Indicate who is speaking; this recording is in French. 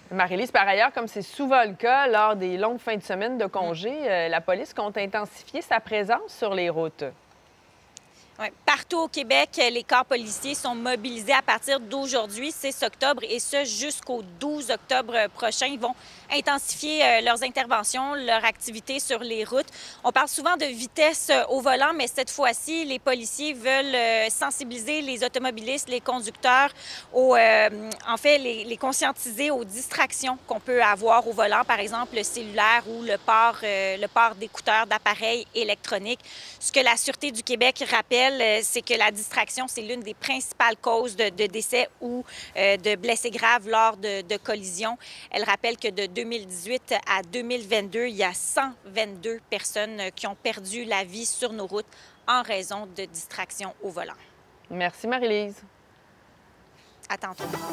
Speaker 1: Marie-Lise, par ailleurs, comme c'est souvent le cas lors des longues fins de semaine de congé, la police compte intensifier sa présence sur les routes.
Speaker 2: Ouais. Partout au Québec, les corps policiers sont mobilisés à partir d'aujourd'hui, 6 octobre, et ce jusqu'au 12 octobre prochain. Ils vont intensifier leurs interventions, leur activité sur les routes. On parle souvent de vitesse au volant, mais cette fois-ci, les policiers veulent sensibiliser les automobilistes, les conducteurs, en fait, les conscientiser aux distractions qu'on peut avoir au volant, par exemple le cellulaire ou le port d'écouteurs, d'appareils électroniques. Ce que la Sûreté du Québec rappelle, c'est que la distraction, c'est l'une des principales causes de décès ou de blessés graves lors de collisions. Elle rappelle que de 2018 à 2022, il y a 122 personnes qui ont perdu la vie sur nos routes en raison de distraction au volant.
Speaker 1: Merci, Marie-Lise.
Speaker 2: À tantôt.